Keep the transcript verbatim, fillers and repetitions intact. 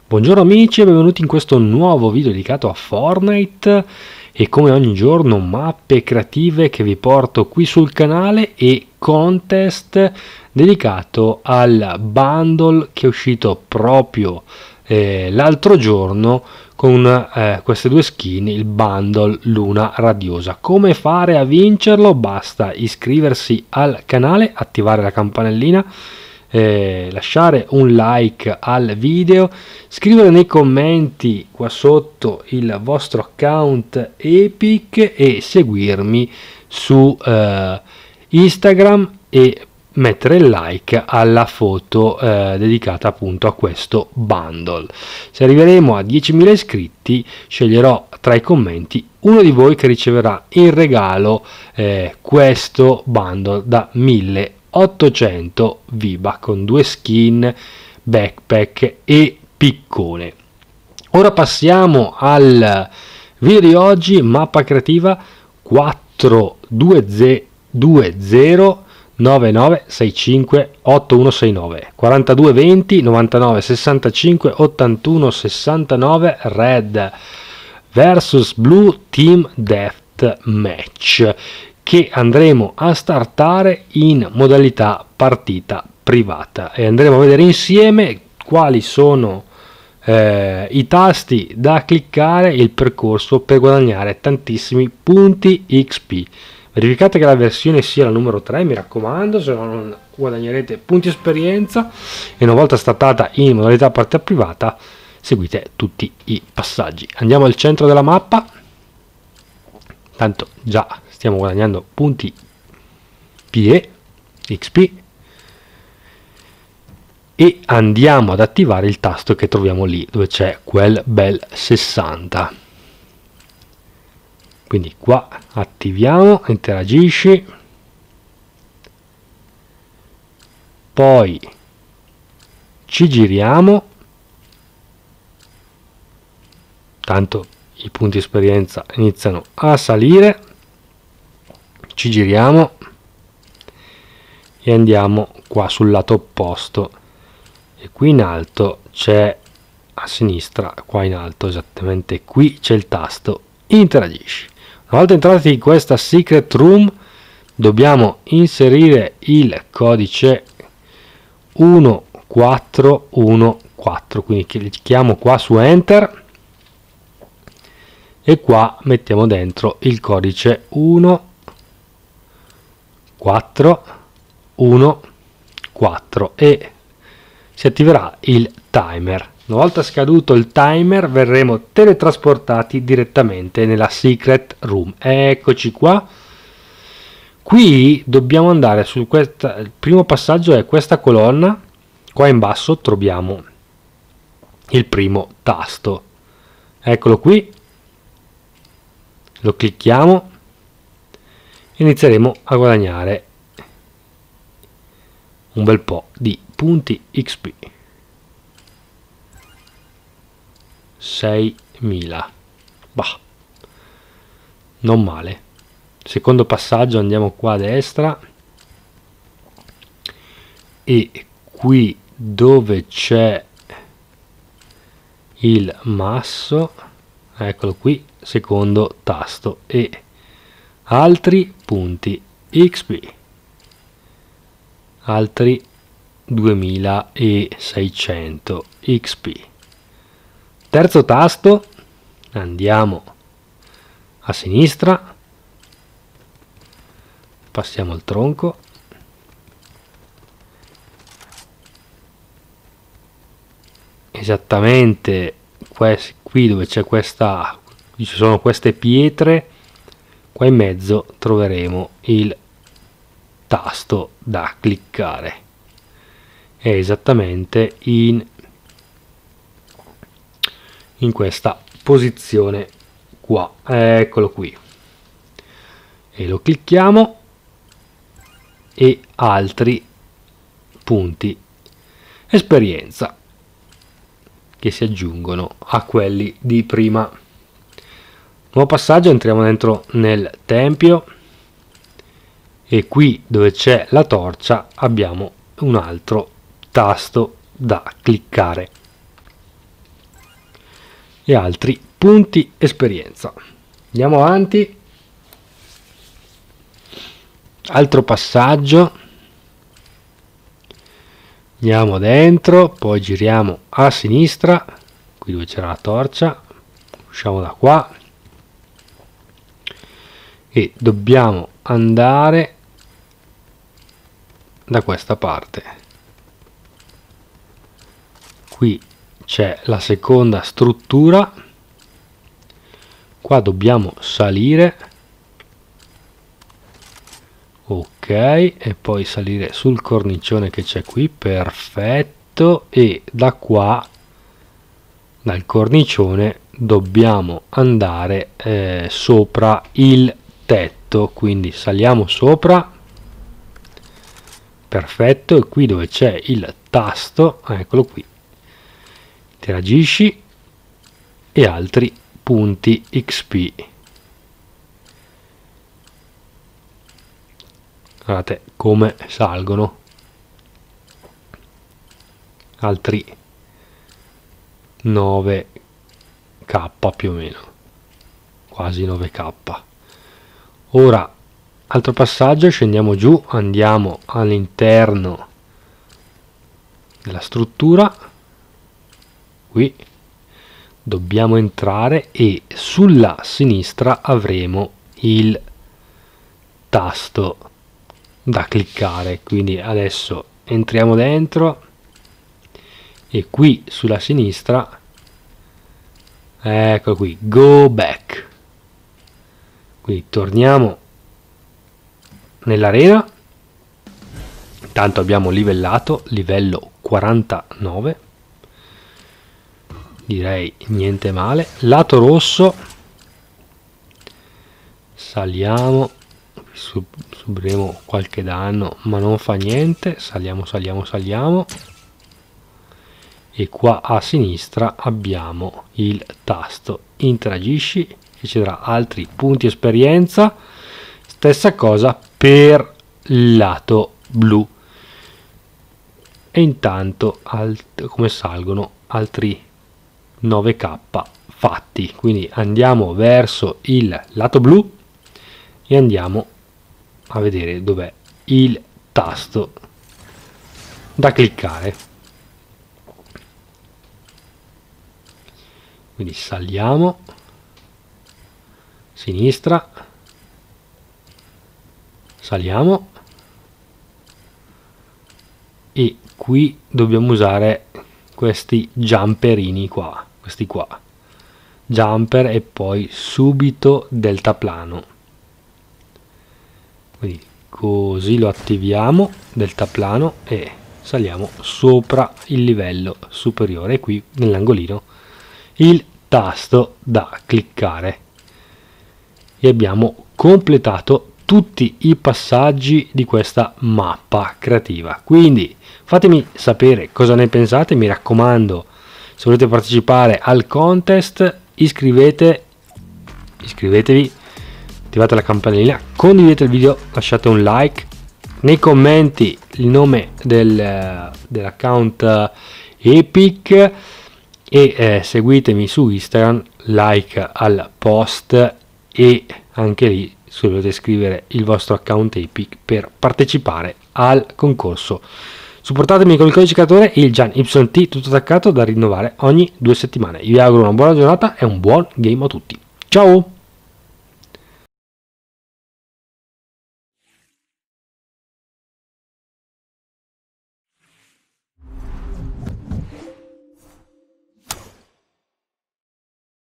Buongiorno amici e benvenuti in questo nuovo video dedicato a Fortnite e come ogni giorno mappe creative che vi porto qui sul canale e contest dedicato al bundle che è uscito proprio eh, l'altro giorno con eh, queste due skin, il bundle Luna Radiosa. Come fare a vincerlo? Basta iscriversi al canale, attivare la campanellina, Eh, lasciare un like al video, scrivere nei commenti qua sotto il vostro account Epic e seguirmi su eh, Instagram e mettere il like alla foto eh, dedicata appunto a questo bundle. Se arriveremo a diecimila iscritti sceglierò tra i commenti uno di voi che riceverà in regalo eh, questo bundle da mille ottocento V-Bucks con due skin, backpack e piccone. Ora passiamo al video di oggi, mappa creativa quattro due zero nove nove sei cinque otto uno sei nove quarantadue venti novantanove sessantacinque ottantuno sessantanove Red versus Blue Team Deathmatch, che andremo a startare in modalità partita privata e andremo a vedere insieme quali sono eh, i tasti da cliccare e il percorso per guadagnare tantissimi punti X P. Verificate che la versione sia la numero tre, mi raccomando, se no non guadagnerete punti esperienza, e una volta startata in modalità partita privata seguite tutti i passaggi. Andiamo al centro della mappa, tanto già stiamo guadagnando punti P E, X P, e andiamo ad attivare il tasto che troviamo lì dove c'è quel bel sessanta. Quindi qua attiviamo, interagisci, poi ci giriamo, tanto i punti esperienza iniziano a salire, ci giriamo e andiamo qua sul lato opposto, e qui in alto c'è, a sinistra qua in alto esattamente qui c'è il tasto interagisci. Una volta entrati in questa secret room dobbiamo inserire il codice uno quattro uno quattro, quindi clicchiamo qua su enter e qua mettiamo dentro il codice uno quattro uno quattro e si attiverà il timer. Una volta scaduto il timer verremo teletrasportati direttamente nella secret room. Eccoci qua. Qui dobbiamo andare su questa, il primo passaggio è questa colonna, qua in basso troviamo il primo tasto, eccolo qui, lo clicchiamo e inizieremo a guadagnare un bel po' di punti X P. seimila, bah, non male. Secondo passaggio andiamo qua a destra e qui dove c'è il masso, eccolo qui, secondo tasto e altri punti X P, altri duemilaseicento X P. Terzo tasto, andiamo a sinistra, passiamo il tronco, esattamente qui dove c'è questa, ci sono queste pietre, qua in mezzo troveremo il tasto da cliccare, è esattamente in in questa posizione qua, eccolo qui, e lo clicchiamo e altri punti esperienza che si aggiungono a quelli di prima. Nuovo passaggio, entriamo dentro nel tempio e qui dove c'è la torcia abbiamo un altro tasto da cliccare. e altri punti esperienza. Andiamo avanti. Altro passaggio, andiamo dentro, poi giriamo a sinistra, qui dove c'era la torcia, usciamo da qua e dobbiamo andare da questa parte. Qui c'è la seconda struttura, qua dobbiamo salire, ok, e poi salire sul cornicione che c'è qui, perfetto, e da qua, dal cornicione, dobbiamo andare eh, sopra il tetto, quindi saliamo sopra, perfetto, e qui dove c'è il tasto, eccolo qui, interagisci e altri punti X P. Guardate come salgono, altri nove K più o meno, quasi nove K. Ora altro passaggio, scendiamo giù, andiamo all'interno della struttura, qui dobbiamo entrare e sulla sinistra avremo il tasto da cliccare, quindi adesso entriamo dentro e qui sulla sinistra, ecco qui, go back, quindi torniamo nell'arena. Intanto abbiamo livellato, livello quarantanove, direi niente male. Lato rosso, saliamo, sub subiremo qualche danno ma non fa niente, saliamo saliamo saliamo e qua a sinistra abbiamo il tasto interagisci che ci darà altri punti esperienza. Stessa cosa per il lato blu, e intanto come salgono altri nove K fatti, quindi andiamo verso il lato blu e andiamo a vedere dov'è il tasto da cliccare. Quindi saliamo, sinistra, saliamo e qui dobbiamo usare questi jumperini qua, questi qua, jumper e poi subito deltaplano. Quindi così lo attiviamo, deltaplano, e saliamo sopra il livello superiore, e qui nell'angolino il tasto da cliccare, e abbiamo completato tutti i passaggi di questa mappa creativa. Quindi fatemi sapere cosa ne pensate, mi raccomando, se volete partecipare al contest iscrivete, iscrivetevi, attivate la campanella, condividete il video, lasciate un like, nei commenti il nome del, dell'account Epic, e eh, seguitemi su Instagram, like al post, e anche lì se volete scrivere il vostro account Epic per partecipare al concorso. Supportatemi con il codice creatore il Gian Y T tutto attaccato, da rinnovare ogni due settimane. Vi auguro una buona giornata e un buon game a tutti. Ciao!